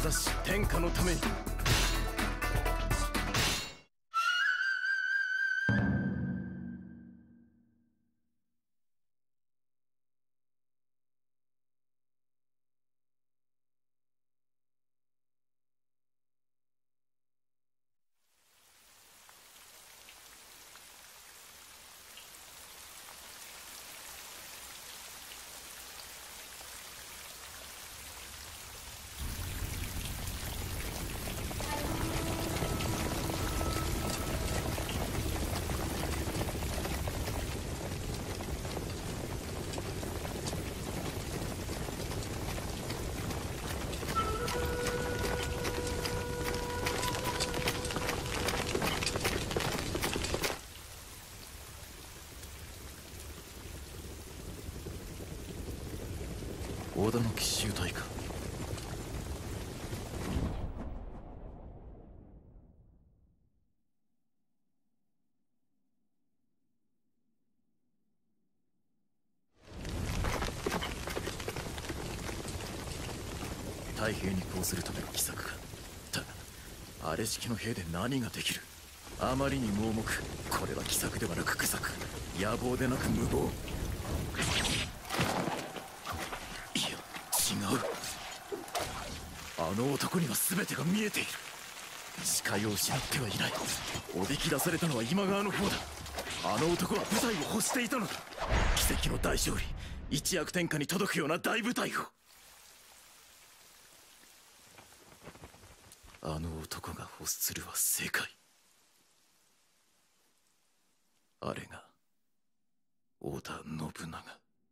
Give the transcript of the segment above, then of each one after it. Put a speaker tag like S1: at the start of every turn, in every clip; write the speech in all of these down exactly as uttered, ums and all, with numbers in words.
S1: 志し天下のために。織田の奇襲隊か。太平にこうするための奇策か。だがあれ式の兵で何ができる。あまりに盲目。これは奇策ではなく愚策、野望でなく無謀。違う。あの男には全てが見えている。視界を失ってはいない。おびき出されたのは今川の方だ。あの男は部隊を欲していたのだ。奇跡の大勝利、一躍天下に届くような大部隊を。あの男が欲するは正解。あれが織田信長。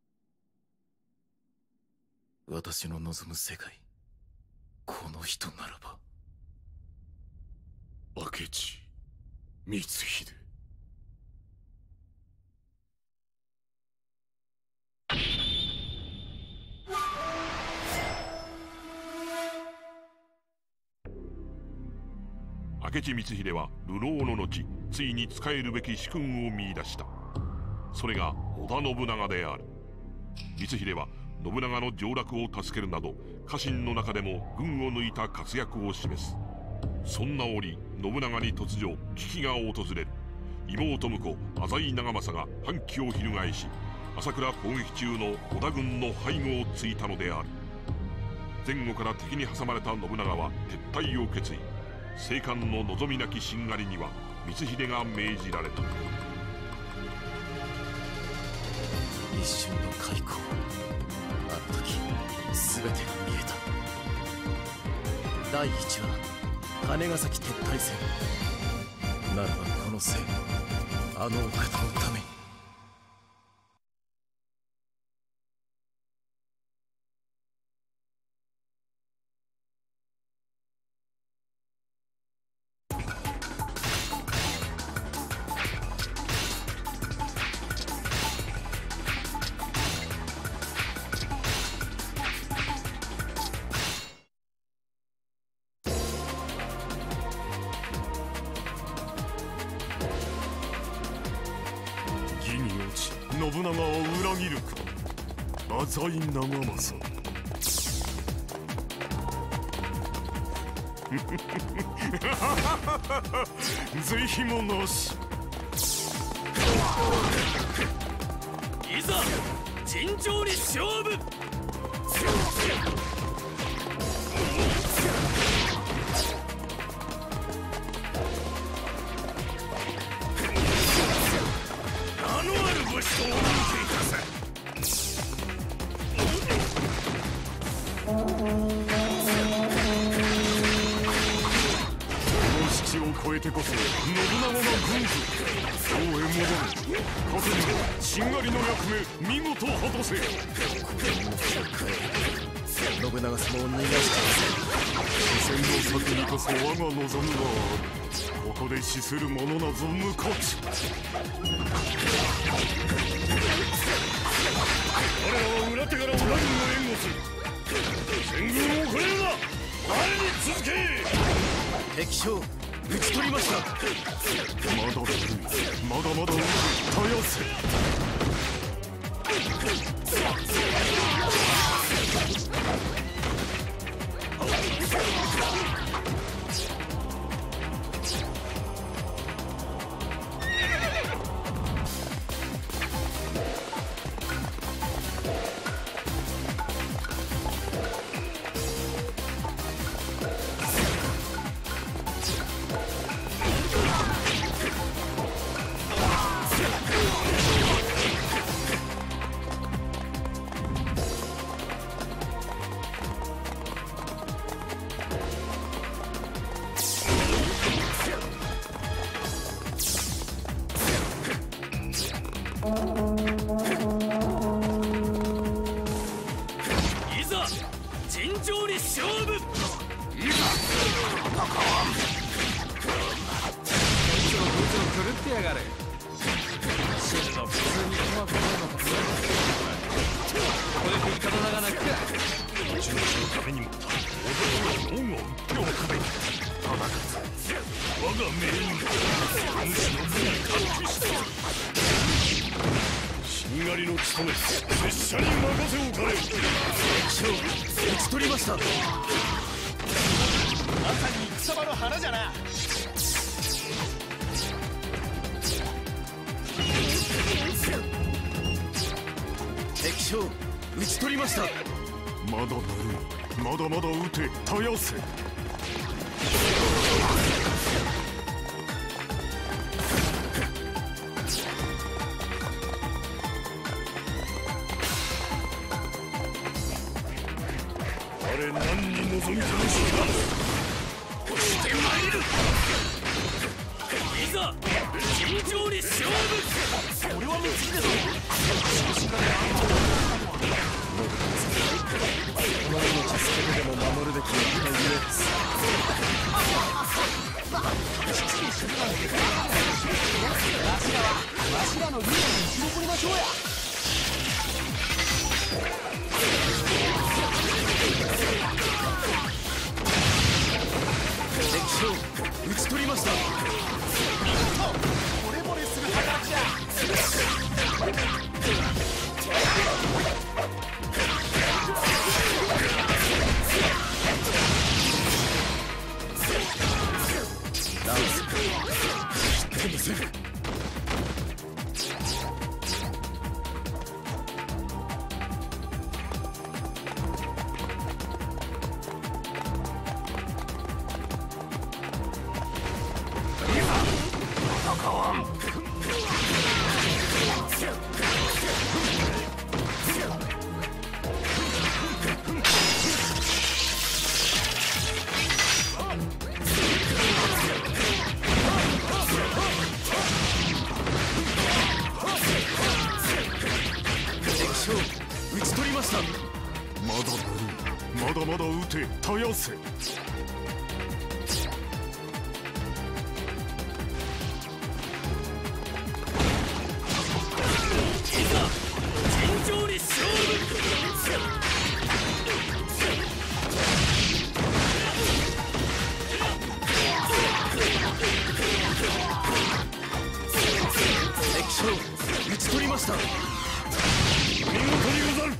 S1: 私の望む世界、この人ならば。
S2: 明智光秀。
S3: 明智光秀は流浪の後、ついに仕えるべき主君を見出した。それが織田信長である。光秀は信長の上洛を助けるなど家臣の中でも群を抜いた活躍を示す。そんな折信長に突如危機が訪れる。妹婿浅井長政が反旗を翻し、朝倉攻撃中の織田軍の背後をついたのである。前後から敵に挟まれた信長は撤退を決意。正官の望みなきしんがりには光秀が命じられた。
S1: 一瞬の開口、あの時全てが見えた。第一は金ヶ崎撤退戦。ならばこの戦、あのお方のために。
S2: 信長を裏切るか、浅井長政。是非もなし。
S1: いざ尋常に勝負。
S2: 超えてこそ信長が軍事京へ戻る。各人しんがりの役目見事果たせ。
S1: 信長様を逃がして
S2: 視線の先にこそ我が望むがある。ここで死する者なぞ無価値。我らは裏手から織田軍を援護する。戦軍を越えるな。我に続け。
S1: 敵将討ち取りました。
S2: まだ古い。まだまだ動く。絶やせ。 我が命運がお主の目に感知した。しんがりの務め拙者に任せおかれ。
S1: 敵将討ち取りました。
S4: まさに戦場の花じゃな。
S1: 敵将討ち取りました。
S2: まだだるい。まだまだ撃てたやせ。我何に望みとのしか。
S4: 押してまいる。いざ尋常に勝負。俺は無敵だぞ。
S1: この命捨ててでも守るべきは大ゆえです。
S4: わしらのリーダーに生き残りましょうや。
S1: 敵将討ち取りました。
S4: 惚れ惚れする働きじゃ。
S1: ダンス知ってません。討ち取りました。
S2: まだだるい。まだまだ撃てたやせ。
S4: 尋常に勝負。
S1: 敵将討ち取りました。
S2: 見事にござる。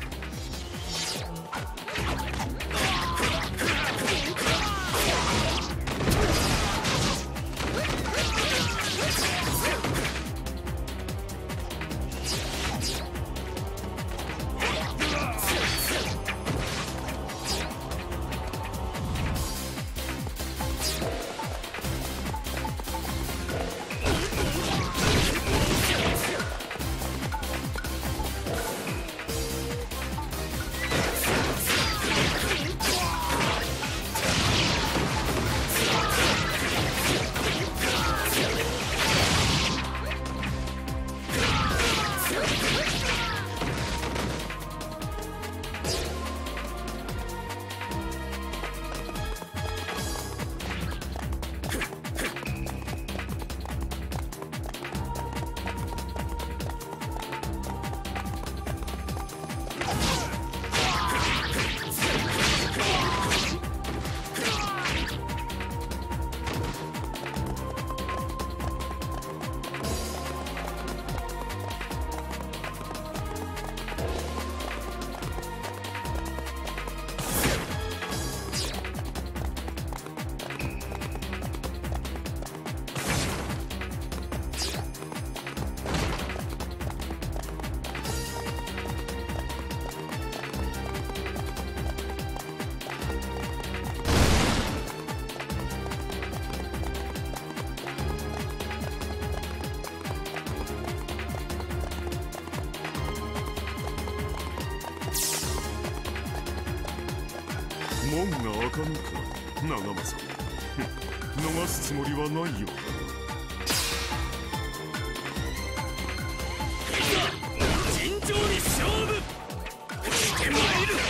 S2: 門が開かぬか長政。逃すつもりはないようだ。
S4: 尋常に勝負。押してまいる。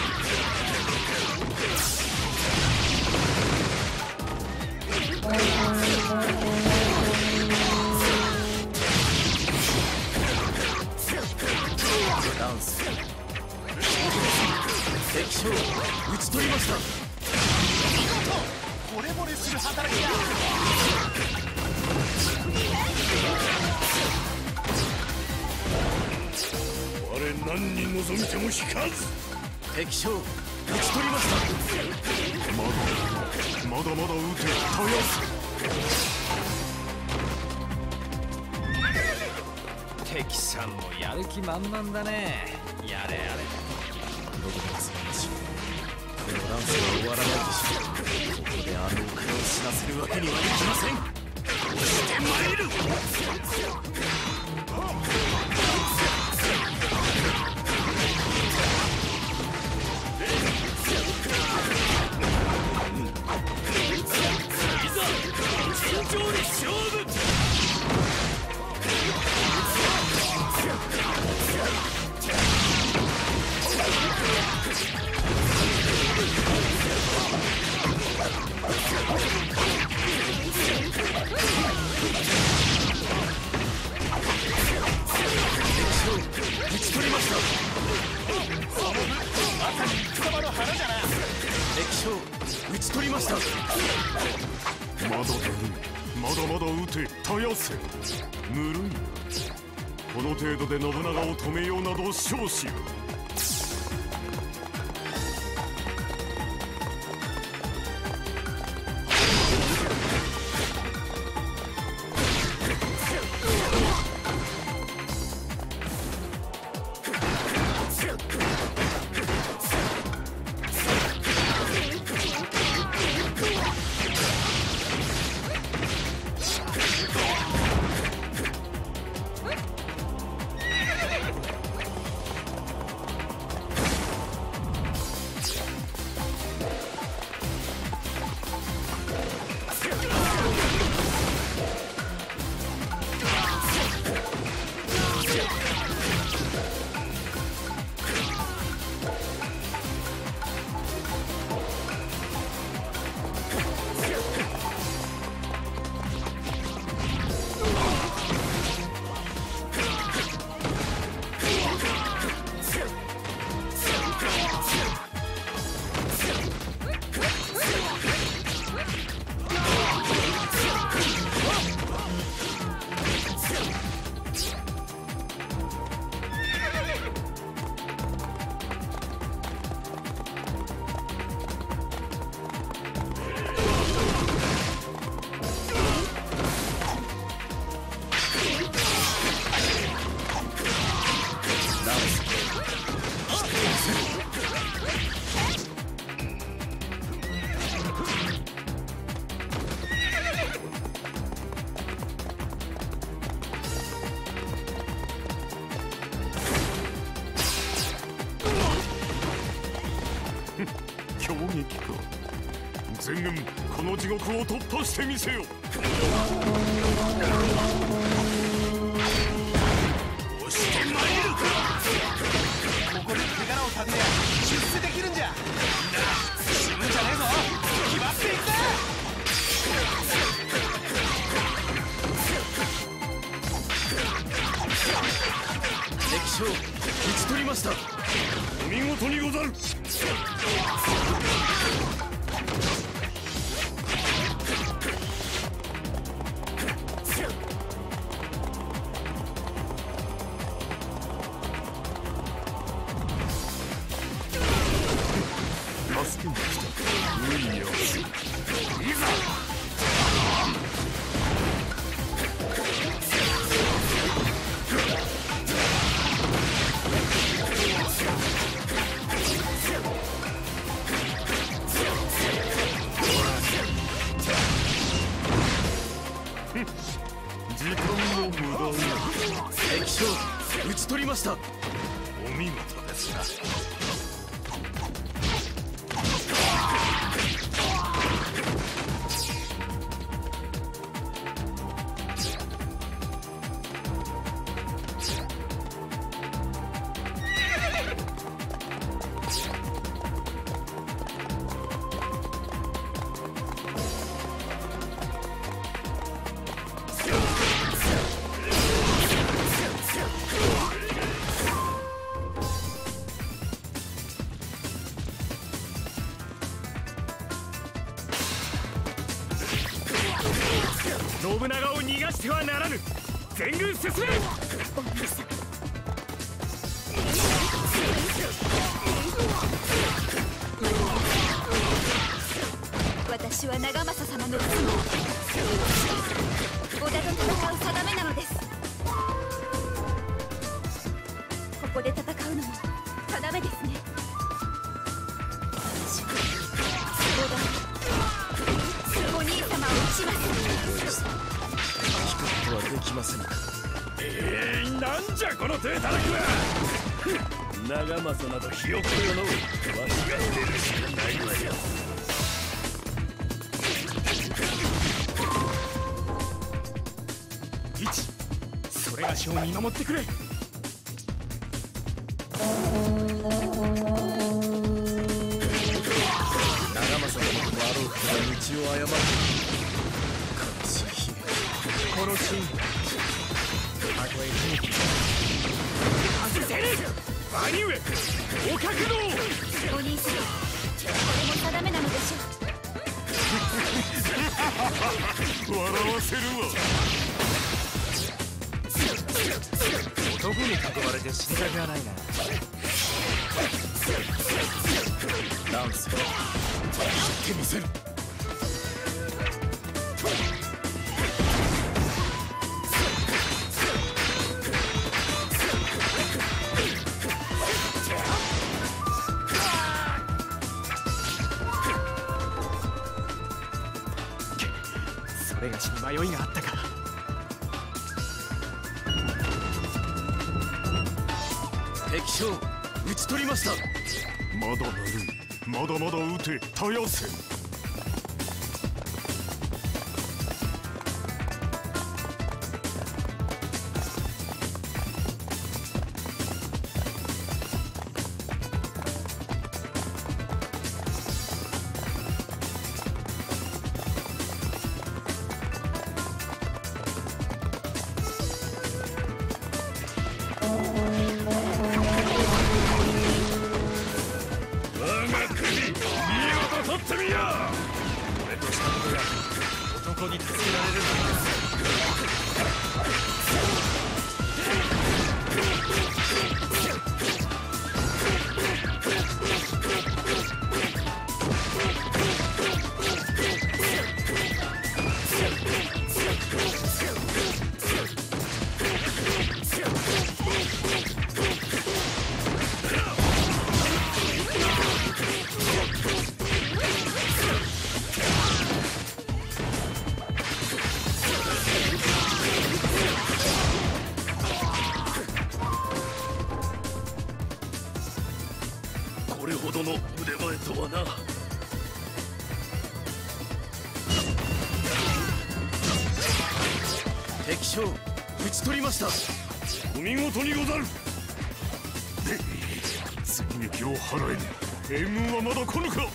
S1: ダンス敵将討ち取りました。
S4: 見事惚れ惚れする働きだ。
S2: 何に望みても引かず。
S1: 敵将討ち取りました。
S2: まだまだまだ撃てたや
S5: す。敵さんもやる気満々だね。やれやれ。
S1: 信長素晴らしい。この乱世は終わらないでしょう。ここであの奥を死なせるわけにはいきません。押してまいる。
S4: 尋常に勝負。
S1: 討ち取りました。
S4: まさに貴様の花じゃな。
S1: 敵将討ち取りました。
S2: まだだね。まだまだ撃てたやせ。ぬるいな。この程度で信長を止めようなど少子よ。強撃か。全軍この地獄を突破してみせよ。
S4: 押してまいる。ここで手柄を立てりゃ出世できるんじゃ。みんな死ぬんじゃねえぞ。決まっていくぜ。
S1: 敵将討ち取りました。
S2: お見事にござる。助けに来た。いいよ。いざ。時間の無駄に。
S1: 敵将討ち取りました。
S2: お見事ですな。
S5: 信長を逃がしてはならぬ。全軍進め。
S6: お兄さん、 私は長政様の妻、織田と戦う定めなのです。ここで戦うのも定めですね。私は織田、お兄様を討ちます。
S1: 聞くことはできませんか。
S7: えー、なんじゃこの手たらくは。長政などひよっこよのわしが出るしかないわよ。
S4: それがしを見守ってくれ。
S1: 長政殿とあろう人が道を誤る悲しい姫。
S4: このシーンたとえ兵器外せ兄上お覚悟。
S6: お兄様、これも定めなのでしょう。
S2: 笑わせるわ。
S5: 男に囲まれて死にたくはないな。
S1: 乱世やってみせる。
S4: それがしに迷いがあったか。
S1: 敵将討ち取りました。
S2: まだぬるい。まだまだ撃てたやせ。
S5: 男に助けられるなんて。
S7: これほどの腕前とはな。
S1: 敵将討ち取りました。
S7: お見事にござる。
S2: 追撃を払えぬ。援軍はまだ来ぬか。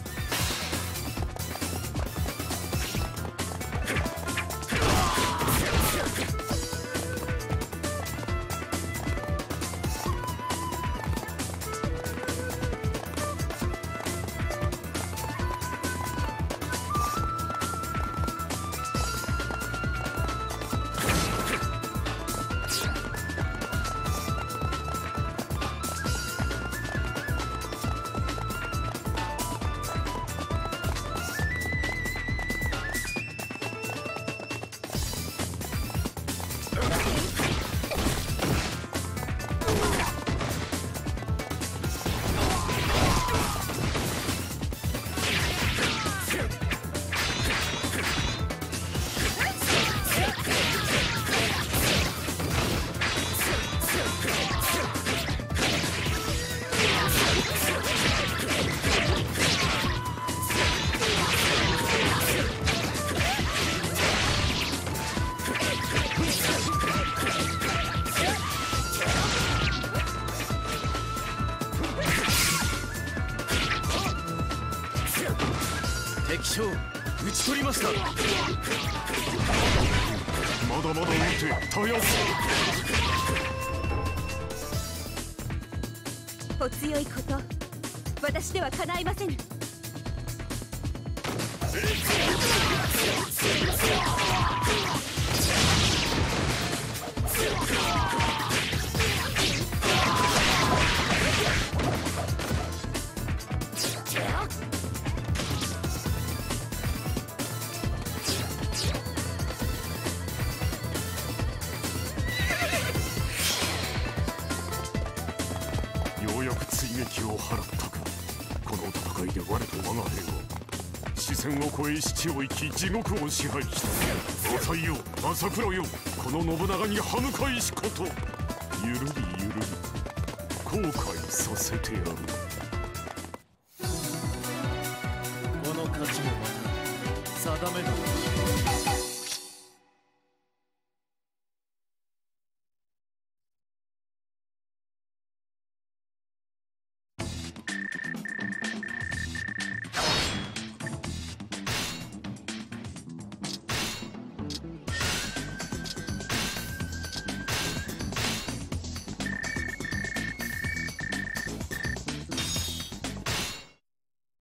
S1: 敵将討ち取りました。
S2: まだまだ撃てたやせ。
S6: お強いこと、私では叶いませぬ。
S2: 撃を払ったか。この戦いで我と我が兵は視線を越え七を生き地獄を支配した。浅井よ朝倉よ、この信長に歯向かいしこと。ゆるりゆるり後悔させてやる。